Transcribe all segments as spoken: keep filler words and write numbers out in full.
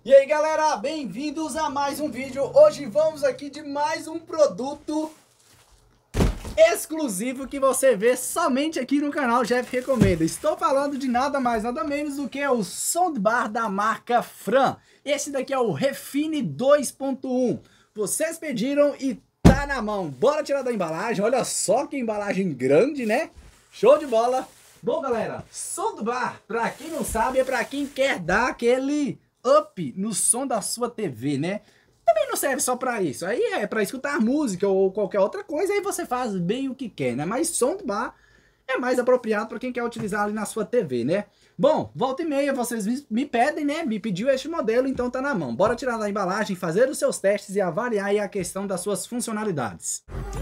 E aí galera, bem-vindos a mais um vídeo. Hoje vamos aqui de mais um produto exclusivo que você vê somente aqui no canal Jeff Recomenda. Estou falando de nada mais, nada menos do que o soundbar da marca Fran. Esse daqui é o Refine dois ponto um. Vocês pediram e tá na mão. Bora tirar da embalagem. Olha só que embalagem grande, né? Show de bola. Bom galera, soundbar, pra quem não sabe, é pra quem quer dar aquele up no som da sua T V, né? Também não serve só pra isso, aí é pra escutar música ou qualquer outra coisa, aí você faz bem o que quer, né? Mas soundbar é mais apropriado pra quem quer utilizar ali na sua T V, né? Bom, volta e meia vocês me pedem, né? Me pediu este modelo, então tá na mão. Bora tirar da embalagem, fazer os seus testes e avaliar aí a questão das suas funcionalidades.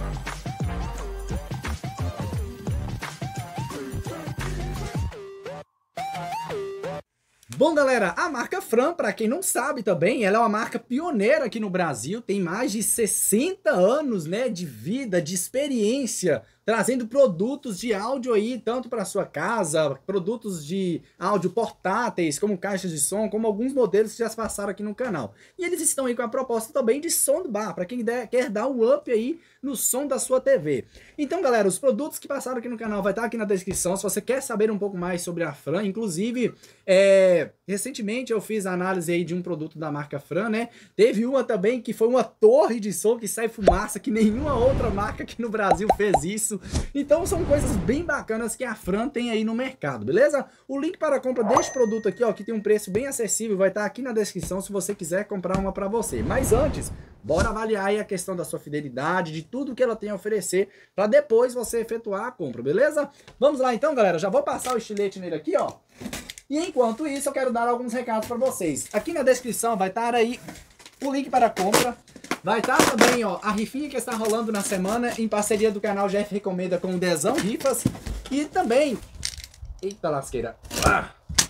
Bom galera, a marca Fran, para quem não sabe também, ela é uma marca pioneira aqui no Brasil, tem mais de sessenta anos, né, de vida, de experiência, trazendo produtos de áudio aí, tanto para sua casa, produtos de áudio portáteis, como caixas de som, como alguns modelos que já se passaram aqui no canal. E eles estão aí com a proposta também de soundbar, para quem der, quer dar um up aí no som da sua T V. Então galera, os produtos que passaram aqui no canal vai estar aqui na descrição, se você quer saber um pouco mais sobre a Fran, inclusive, é... recentemente eu fiz a análise aí de um produto da marca Fran, né? Teve uma também que foi uma torre de som que sai fumaça, que nenhuma outra marca aqui no Brasil fez isso. Então são coisas bem bacanas que a Fran tem aí no mercado, beleza? O link para a compra deste produto aqui, ó, que tem um preço bem acessível, vai estar aqui na descrição se você quiser comprar uma para você. Mas antes, bora avaliar aí a questão da sua fidelidade, de tudo que ela tem a oferecer, para depois você efetuar a compra, beleza? Vamos lá então, galera, já vou passar o estilete nele aqui, ó. E enquanto isso, eu quero dar alguns recados para vocês. Aqui na descrição vai estar aí o link para a compra. Vai estar também, ó, a rifinha que está rolando na semana em parceria do canal Jeff Recomenda com o Dezão Rifas. E também... Eita lasqueira. Ah.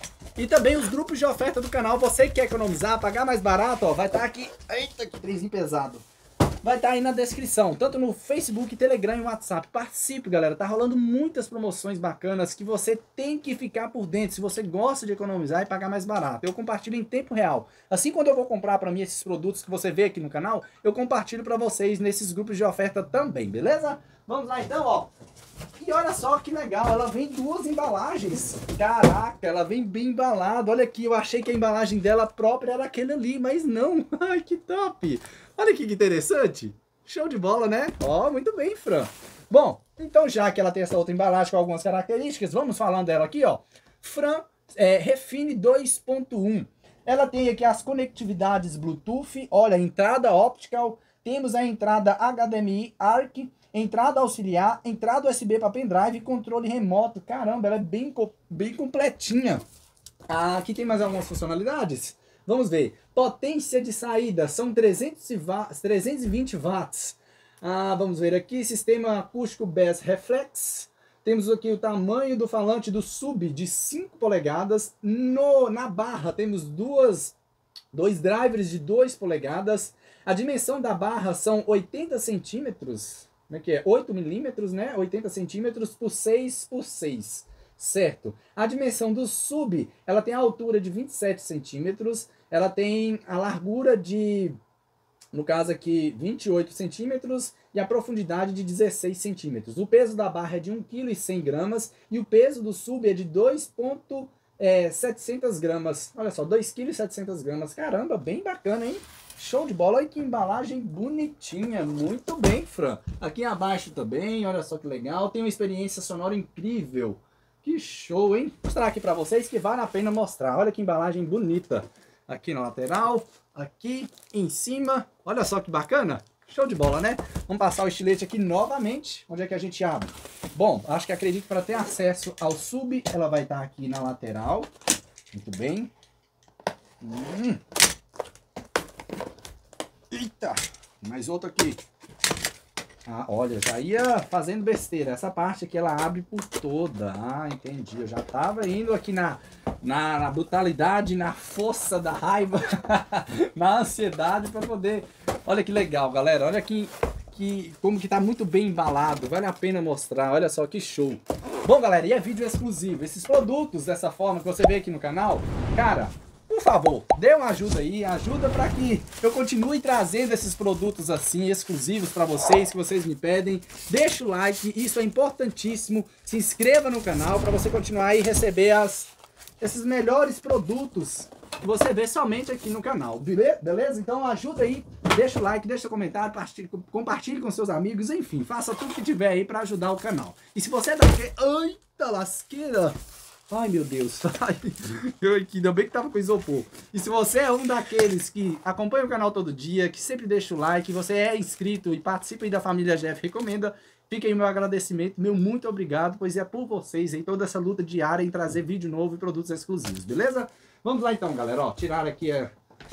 E também os grupos de oferta do canal. Você que quer economizar, pagar mais barato, ó, vai estar aqui... Eita, que trenzinho pesado. Vai estar aí na descrição, tanto no Facebook, Telegram e WhatsApp. Participe, galera. Tá rolando muitas promoções bacanas que você tem que ficar por dentro. Se você gosta de economizar e pagar mais barato. Eu compartilho em tempo real. Assim, quando eu vou comprar para mim esses produtos que você vê aqui no canal, eu compartilho para vocês nesses grupos de oferta também, beleza? Vamos lá então, ó. E olha só que legal, ela vem duas embalagens. Caraca, ela vem bem embalada. Olha aqui, eu achei que a embalagem dela própria era aquele ali, mas não. Ai, que top. Olha aqui que interessante. Show de bola, né? Ó, muito bem, Fran. Bom, então já que ela tem essa outra embalagem com algumas características, vamos falando dela aqui, ó. Fran é, Refine dois ponto um. Ela tem aqui as conectividades Bluetooth, olha, entrada optical, temos a entrada H D M I A R C, entrada auxiliar, entrada U S B para pendrive e controle remoto. Caramba, ela é bem, bem completinha. Ah, aqui tem mais algumas funcionalidades. Vamos ver. Potência de saída são trezentos e vinte watts. Ah, vamos ver aqui. Sistema acústico Bass Reflex. Temos aqui o tamanho do falante do sub de cinco polegadas. No, na barra temos duas, dois drivers de duas polegadas. A dimensão da barra são oitenta centímetros. Como é que é? oito milímetros, né? oitenta centímetros por seis por seis. Certo. A dimensão do sub, ela tem a altura de vinte e sete centímetros, ela tem a largura de, no caso aqui, vinte e oito centímetros e a profundidade de dezesseis centímetros. O peso da barra é de um vírgula cem quilos e o peso do sub é de dois vírgula setecentos gramas. Olha só, dois vírgula setecentos gramas. Caramba, bem bacana, hein? Show de bola. Olha que embalagem bonitinha. Muito bem, Fran. Aqui abaixo também, olha só que legal. Tem uma experiência sonora incrível. Que show, hein? Vou mostrar aqui pra vocês que vale a pena mostrar. Olha que embalagem bonita. Aqui na lateral, aqui em cima. Olha só que bacana. Show de bola, né? Vamos passar o estilete aqui novamente. Onde é que a gente abre? Bom, acho que acredito que para ter acesso ao sub, ela vai estar aqui na lateral. Muito bem. Hum. Eita! Mais outro aqui. Ah, olha, já ia fazendo besteira. Essa parte aqui ela abre por toda. Ah, entendi. Eu já tava indo aqui na, na, na brutalidade, na força da raiva, na ansiedade para poder... Olha que legal, galera. Olha que, que, como que tá muito bem embalado. Vale a pena mostrar. Olha só que show. Bom, galera, e é vídeo exclusivo. Esses produtos dessa forma que você vê aqui no canal, cara... por favor, dê uma ajuda aí, ajuda para que eu continue trazendo esses produtos assim, exclusivos para vocês, que vocês me pedem. Deixa o like, isso é importantíssimo. Se inscreva no canal para você continuar aí receber as, esses melhores produtos que você vê somente aqui no canal, beleza? Então ajuda aí, deixa o like, deixa o comentário, compartilhe, compartilhe com seus amigos, enfim, faça tudo que tiver aí para ajudar o canal. E se você é daquele... Eita lasqueira! Ai, meu Deus. Ai, eu aqui, ainda bem que tava com isopor. E se você é um daqueles que acompanha o canal todo dia, que sempre deixa o like, você é inscrito e participa aí da família Jeff Recomenda, fica aí o meu agradecimento, meu muito obrigado, pois é por vocês aí toda essa luta diária em trazer vídeo novo e produtos exclusivos, beleza? Vamos lá então, galera, ó, tirar aqui a,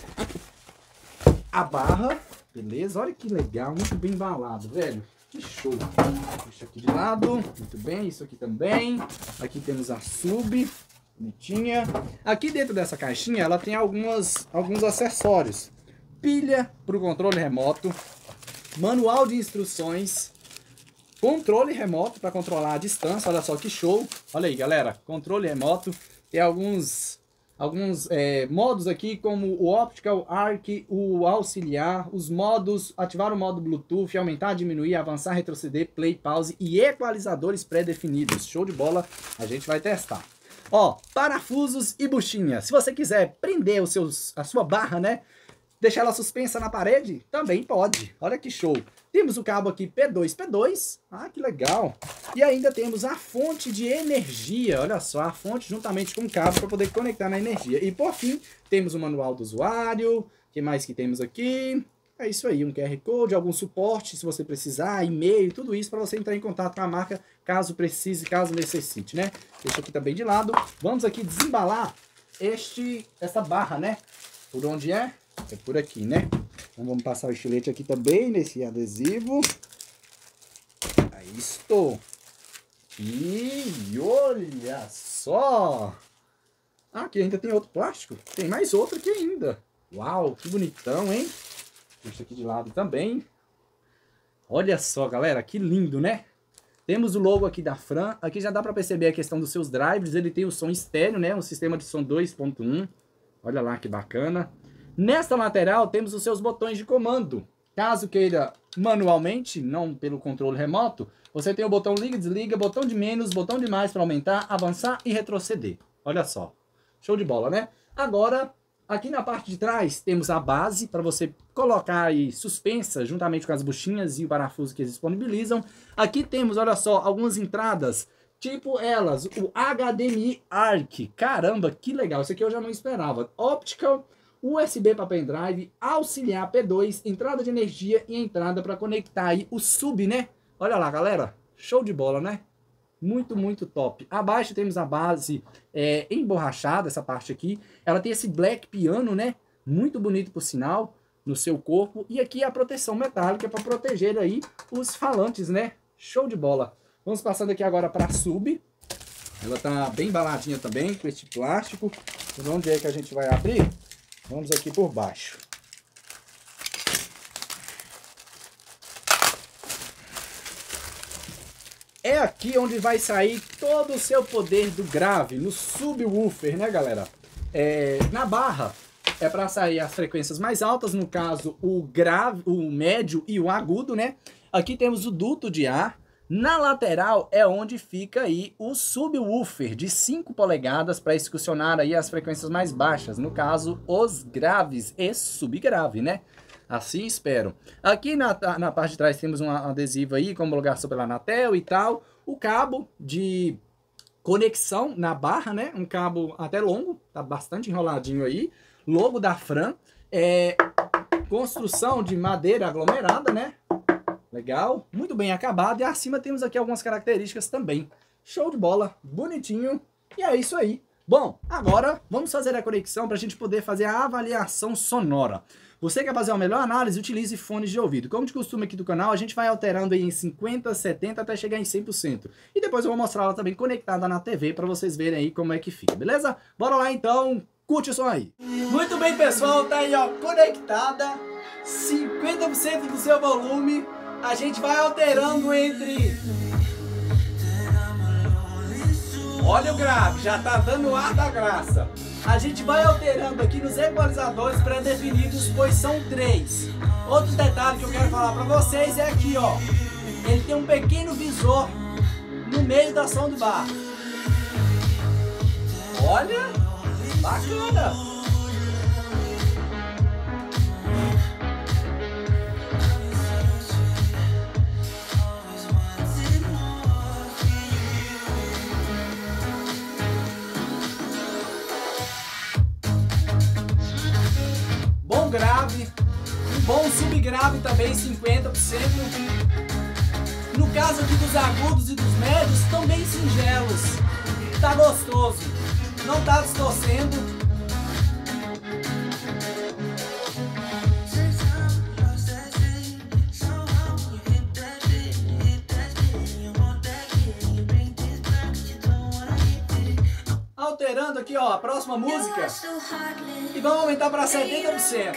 a barra, beleza? Olha que legal, muito bem embalado, velho. Que show! Deixa aqui de lado, muito bem, isso aqui também. Aqui temos a sub, bonitinha. Aqui dentro dessa caixinha, ela tem algumas, alguns acessórios. Pilha para o controle remoto, manual de instruções, controle remoto para controlar a distância, olha só que show. Olha aí, galera, controle remoto. Tem alguns... Alguns é, modos aqui, como o Optical, Arc, o auxiliar, os modos, ativar o modo Bluetooth, aumentar, diminuir, avançar, retroceder, play, pause e equalizadores pré-definidos. Show de bola, a gente vai testar. Ó, parafusos e buchinha. Se você quiser prender os seus, a sua barra, né? Deixar ela suspensa na parede, também pode. Olha que show. Temos o cabo aqui P dois P dois. Ah, que legal. E ainda temos a fonte de energia. Olha só, a fonte juntamente com o cabo para poder conectar na energia. E por fim, temos o manual do usuário. O que mais que temos aqui? É isso aí, um Q R Code, algum suporte se você precisar, e-mail, tudo isso para você entrar em contato com a marca caso precise, caso necessite, né? Deixa aqui também de lado. Vamos aqui desembalar este, essa barra, né? Por onde é? É por aqui, né? Então vamos passar o estilete aqui também nesse adesivo. Aí estou. E olha só! Ah, aqui ainda tem outro plástico. Tem mais outro aqui ainda. Uau, que bonitão, hein? Deixa aqui de lado também. Olha só, galera, que lindo, né? Temos o logo aqui da Fran. Aqui já dá para perceber a questão dos seus drivers. Ele tem o som estéreo, né? Um sistema de som dois ponto um. Olha lá que bacana. Nesta lateral temos os seus botões de comando. Caso queira manualmente, não pelo controle remoto, você tem o botão liga e desliga, botão de menos, botão de mais para aumentar, avançar e retroceder. Olha só. Show de bola, né? Agora, aqui na parte de trás, temos a base para você colocar aí suspensa, juntamente com as buchinhas e o parafuso que eles disponibilizam. Aqui temos, olha só, algumas entradas, tipo elas, o H D M I Arc. Caramba, que legal, isso aqui eu já não esperava. Optical, U S B para pendrive, auxiliar P dois, entrada de energia e entrada para conectar aí o sub, né? Olha lá, galera, show de bola, né? Muito, muito top. Abaixo temos a base é, emborrachada, essa parte aqui. Ela tem esse black piano, né? Muito bonito, por sinal, no seu corpo. E aqui a proteção metálica para proteger aí os falantes, né? Show de bola. Vamos passando aqui agora para a sub. Ela tá bem embaladinha também, com este plástico. Por onde é que a gente vai abrir? Vamos aqui por baixo. É aqui onde vai sair todo o seu poder do grave, no subwoofer, né, galera? É, na barra é para sair as frequências mais altas, no caso o grave, o médio e o agudo, né? Aqui temos o duto de ar. Na lateral é onde fica aí o subwoofer de cinco polegadas para excursionar aí as frequências mais baixas, no caso os graves e subgrave, né? Assim espero. Aqui na, na parte de trás temos um adesivo aí com homologação pela Anatel e tal. O cabo de conexão na barra, né? Um cabo até longo, tá bastante enroladinho aí. Logo da Fran. É, construção de madeira aglomerada, né? Legal, muito bem acabado. E acima temos aqui algumas características também. Show de bola, bonitinho. E é isso aí. Bom, agora vamos fazer a conexão para a gente poder fazer a avaliação sonora. Você quer fazer uma melhor análise? Utilize fones de ouvido. Como de costume aqui do canal, a gente vai alterando aí em cinquenta, setenta até chegar em cem por cento. E depois eu vou mostrar ela também conectada na T V para vocês verem aí como é que fica, beleza? Bora lá então, curte o som aí. Muito bem, pessoal, tá aí ó, conectada, cinquenta por cento do seu volume. A gente vai alterando entre... Olha o grave, já tá dando o ar da graça. A gente vai alterando aqui nos equalizadores pré-definidos, pois são três. Outro detalhe que eu quero falar para vocês é aqui, ó. Ele tem um pequeno visor no meio da soundbar. Olha, bacana. Bom grave, um bom subgrave também, cinquenta por cento. No caso aqui dos agudos e dos médios, estão bem singelos. Tá gostoso, não tá distorcendo. Alterando aqui, ó, a próxima música. E vamos aumentar para setenta por cento.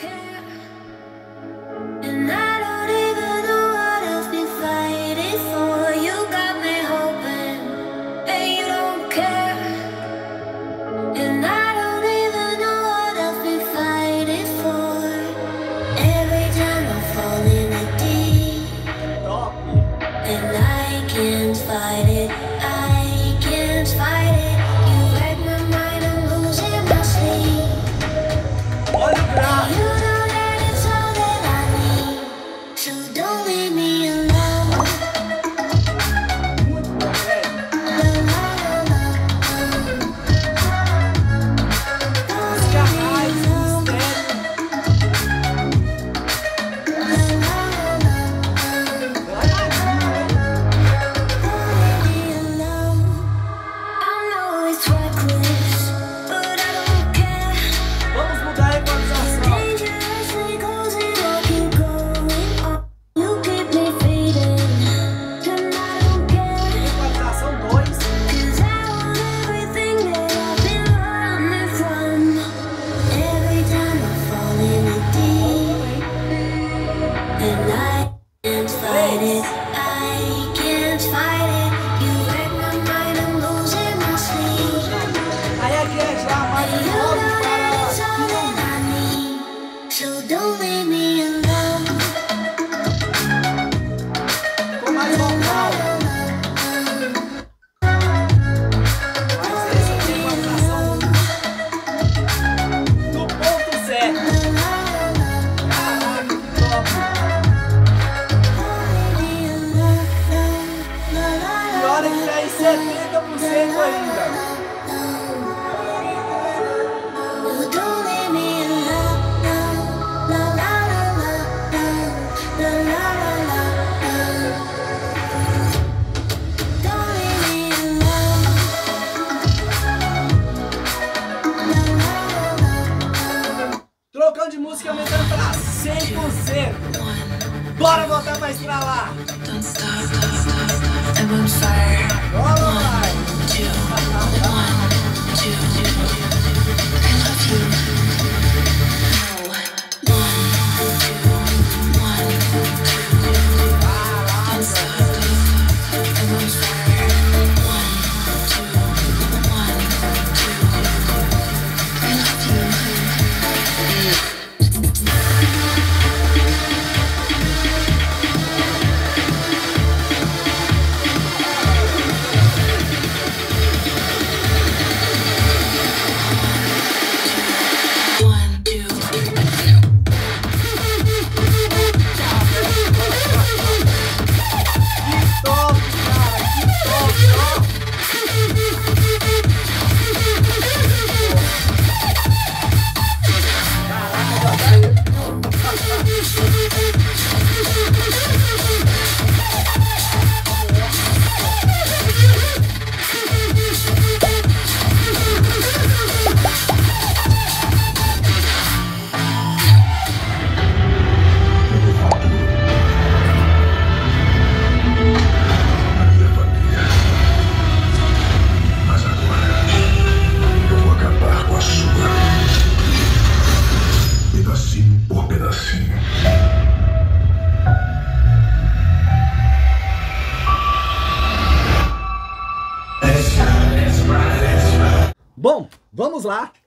setenta por cento ainda. Trocando de música, aumentando para cem por cento. Bora voltar pra estralar. Bora, vai. Bom, vamos lá.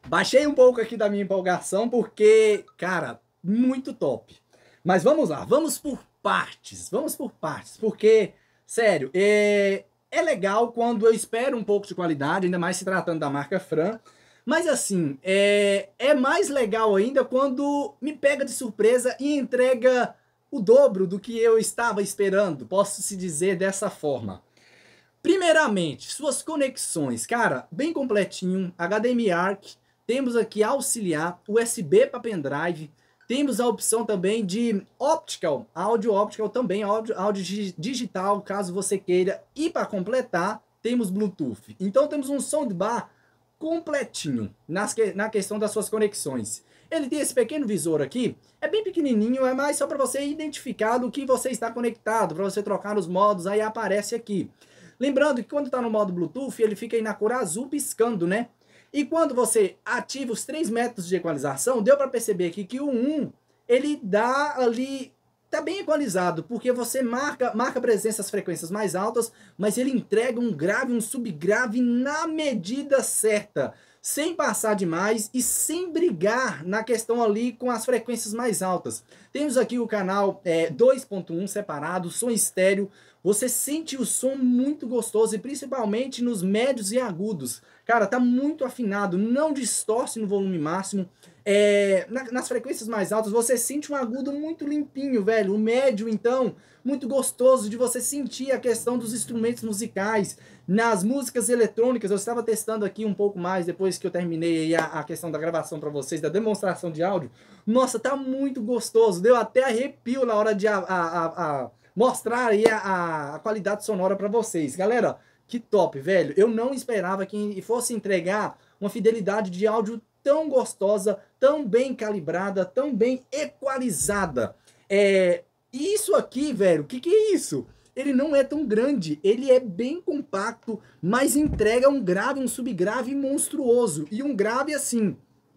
Baixei um pouco aqui da minha empolgação porque, cara, muito top. Mas vamos lá, vamos por partes, vamos por partes, porque, sério, é, é legal quando eu espero um pouco de qualidade, ainda mais se tratando da marca Fran, mas assim, é, é mais legal ainda quando me pega de surpresa e entrega o dobro do que eu estava esperando, posso se dizer dessa forma. Primeiramente, suas conexões, cara, bem completinho, H D M I A R C, temos aqui auxiliar, U S B para pendrive, temos a opção também de optical, áudio optical também, áudio, áudio digital, caso você queira, e para completar, temos Bluetooth. Então temos um soundbar completinho nas que, na questão das suas conexões. Ele tem esse pequeno visor aqui, é bem pequenininho, é mais só para você identificar do que você está conectado, para você trocar os modos, aí aparece aqui. Lembrando que quando está no modo Bluetooth, ele fica aí na cor azul piscando, né? E quando você ativa os três métodos de equalização, deu para perceber aqui que o um, ele dá ali, tá bem equalizado, porque você marca, marca presença às frequências mais altas, mas ele entrega um grave, um subgrave na medida certa, sem passar demais e sem brigar na questão ali com as frequências mais altas. Temos aqui o canal é, dois ponto um separado, som estéreo, você sente o som muito gostoso e principalmente nos médios e agudos. Cara, tá muito afinado, não distorce no volume máximo. É, na, nas frequências mais altas você sente um agudo muito limpinho, velho. O médio, então, muito gostoso de você sentir a questão dos instrumentos musicais. Nas músicas eletrônicas, eu estava testando aqui um pouco mais depois que eu terminei aí a, a questão da gravação para vocês, da demonstração de áudio. Nossa, tá muito gostoso, deu até arrepio na hora de a, a, a, a mostrar aí a, a qualidade sonora para vocês. Galera, que top, velho. Eu não esperava que fosse entregar uma fidelidade de áudio tão gostosa, tão bem calibrada, tão bem equalizada. É, e isso aqui, velho, o que, que é isso? Ele não é tão grande, ele é bem compacto, mas entrega um grave, um subgrave monstruoso. E um grave, assim,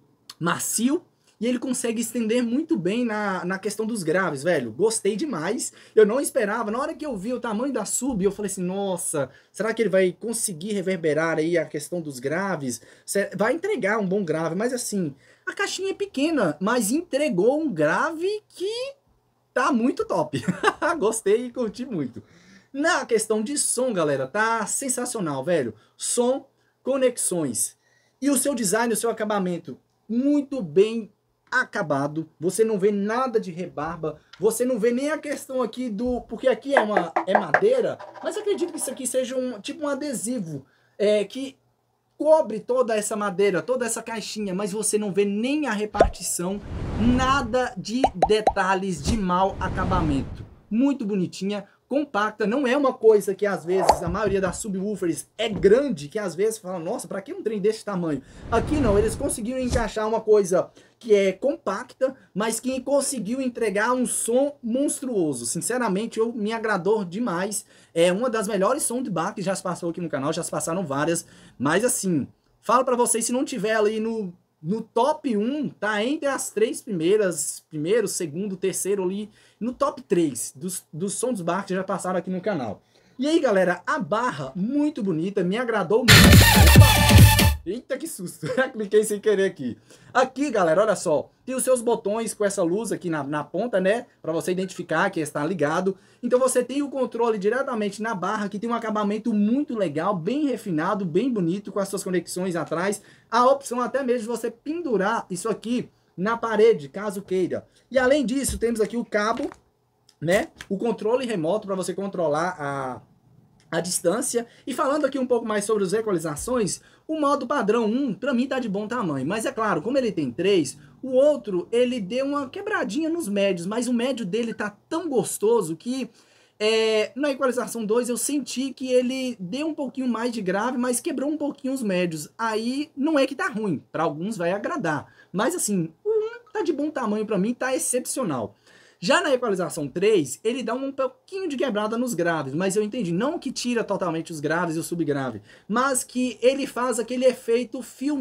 macio, e ele consegue estender muito bem na, na questão dos graves, velho. Gostei demais. Eu não esperava. Na hora que eu vi o tamanho da sub, eu falei assim, nossa, será que ele vai conseguir reverberar aí a questão dos graves? Vai entregar um bom grave, mas assim, a caixinha é pequena, mas entregou um grave que tá muito top. Gostei e curti muito. Na questão de som, galera, tá sensacional, velho. Som, conexões. E o seu design, o seu acabamento, muito bem acabado, você não vê nada de rebarba, você não vê nem a questão aqui do, porque aqui é uma é madeira, mas acredito que isso aqui seja um tipo um adesivo é, que cobre toda essa madeira, toda essa caixinha, mas você não vê nem a repartição, nada de detalhes de mau acabamento, muito bonitinha, compacta, não é uma coisa que às vezes a maioria das subwoofers é grande, que às vezes fala, nossa, pra que um trem desse tamanho? Aqui não, eles conseguiram encaixar uma coisa que é compacta, mas que conseguiu entregar um som monstruoso. Sinceramente, eu, me agradou demais. É uma das melhores soundbar que já se passou aqui no canal, já se passaram várias, mas assim, falo pra vocês, se não tiver ali no, no top um, tá entre as três primeiras, primeiro, segundo, terceiro ali, no top três dos, dos soundbar que já passaram aqui no canal. E aí, galera, a barra, muito bonita, me agradou muito. Opa! Eita, que susto, cliquei sem querer aqui. Aqui, galera, olha só, tem os seus botões com essa luz aqui na, na ponta, né, para você identificar que está ligado. Então você tem o controle diretamente na barra, que tem um acabamento muito legal, bem refinado, bem bonito, com as suas conexões atrás. A opção até mesmo de você pendurar isso aqui na parede, caso queira. E além disso, temos aqui o cabo, né, o controle remoto para você controlar a... a distância. E falando aqui um pouco mais sobre as equalizações, o modo padrão um, para mim tá de bom tamanho, mas é claro, como ele tem três, o outro, ele deu uma quebradinha nos médios, mas o médio dele tá tão gostoso que é, na equalização dois eu senti que ele deu um pouquinho mais de grave, mas quebrou um pouquinho os médios. Aí não é que tá ruim, para alguns vai agradar, mas assim, o um tá de bom tamanho para mim, tá excepcional. Já na equalização três, ele dá um pouquinho de quebrada nos graves, mas eu entendi, não que tira totalmente os graves e o subgrave, mas que ele faz aquele efeito filme,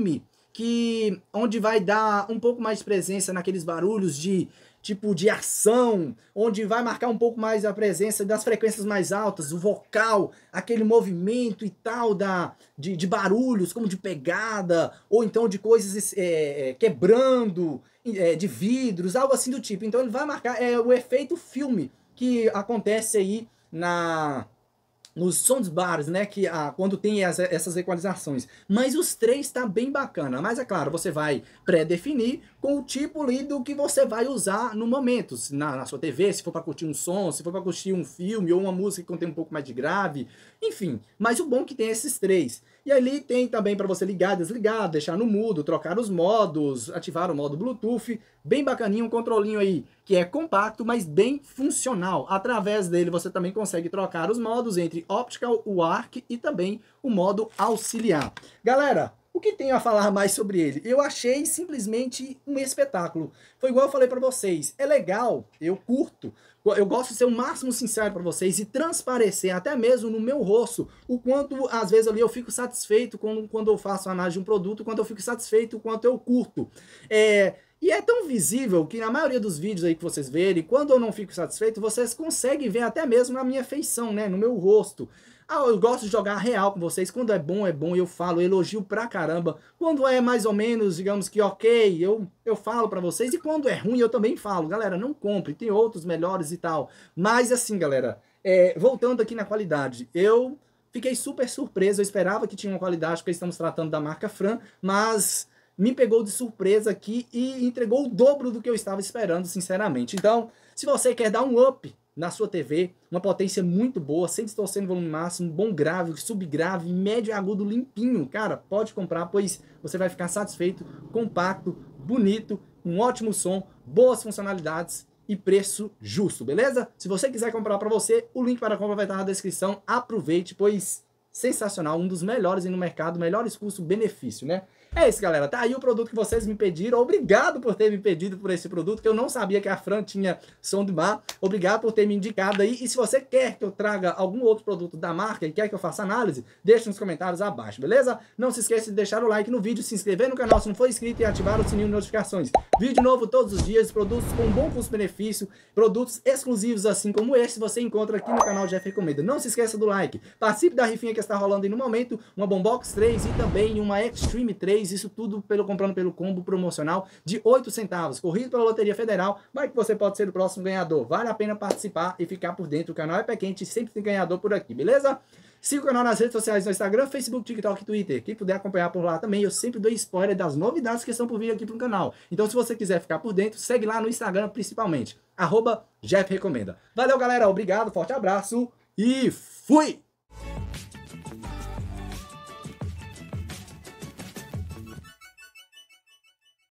que onde vai dar um pouco mais de presença naqueles barulhos de tipo de ação, onde vai marcar um pouco mais a presença das frequências mais altas, o vocal, aquele movimento e tal da, de, de barulhos, como de pegada, ou então de coisas é, quebrando, é, de vidros, algo assim do tipo. Então ele vai marcar é, o efeito filme que acontece aí na... nos soundbars, né, que ah, quando tem as, essas equalizações. Mas os três tá bem bacana. Mas é claro, você vai pré-definir com o tipo ali do que você vai usar no momento. Na, na sua T V, se for para curtir um som, se for para curtir um filme ou uma música que contém um pouco mais de grave. Enfim, mas o bom é que tem esses três. E ali tem também para você ligar, desligar, deixar no mudo, trocar os modos, ativar o modo Bluetooth. Bem bacaninho, um controlinho aí que é compacto, mas bem funcional. Através dele você também consegue trocar os modos entre Optical, o A R C e também o modo auxiliar. Galera, o que tenho a falar mais sobre ele? Eu achei simplesmente um espetáculo. Foi igual eu falei para vocês, é legal, eu curto. Eu gosto de ser o máximo sincero para vocês e transparecer até mesmo no meu rosto o quanto, às vezes, ali eu fico satisfeito quando, quando eu faço a análise de um produto, quanto eu fico satisfeito o quanto eu curto. É... E é tão visível que na maioria dos vídeos aí que vocês verem, quando eu não fico satisfeito, vocês conseguem ver até mesmo na minha feição, né? No meu rosto. Ah, eu gosto de jogar real com vocês. Quando é bom, é bom, eu falo, eu elogio pra caramba. Quando é mais ou menos, digamos que ok, eu, eu falo pra vocês. E quando é ruim, eu também falo. Galera, não compre, tem outros melhores e tal. Mas assim, galera, é, voltando aqui na qualidade, eu fiquei super surpreso. Eu esperava que tinha uma qualidade, porque estamos tratando da marca Fran, mas... me pegou de surpresa aqui e entregou o dobro do que eu estava esperando, sinceramente. Então, se você quer dar um up na sua T V, uma potência muito boa, sem distorcer no volume máximo, bom grave, subgrave, médio e agudo limpinho, cara, pode comprar, pois você vai ficar satisfeito, compacto, bonito, um ótimo som, boas funcionalidades e preço justo, beleza? Se você quiser comprar para você, o link para a compra vai estar na descrição. Aproveite, pois sensacional, um dos melhores no mercado, melhores custo-benefício, né? É isso, galera. Tá aí o produto que vocês me pediram. Obrigado por ter me pedido por esse produto, que eu não sabia que a Fran tinha soundbar. Obrigado por ter me indicado aí. E se você quer que eu traga algum outro produto da marca e quer que eu faça análise, deixe nos comentários abaixo, beleza? Não se esqueça de deixar o like no vídeo, se inscrever no canal se não for inscrito e ativar o sininho de notificações. Vídeo novo todos os dias, produtos com bom custo-benefício, produtos exclusivos assim como esse, você encontra aqui no canal Jeff Recomenda. Não se esqueça do like. Participe da rifinha que está rolando aí no momento, uma Boombox três e também uma Extreme três. Isso tudo pelo, comprando pelo combo promocional de oito centavos, corrido pela Loteria Federal, vai que você pode ser o próximo ganhador. Vale a pena participar e ficar por dentro. O canal é pé quente, sempre tem ganhador por aqui, beleza? Siga o canal nas redes sociais, no Instagram, Facebook, TikTok e Twitter. Quem puder acompanhar por lá também, eu sempre dou spoiler das novidades que estão por vir aqui pro canal. Então, se você quiser ficar por dentro, segue lá no Instagram principalmente, arroba Jeff Recomenda. Valeu, galera, obrigado, forte abraço e fui!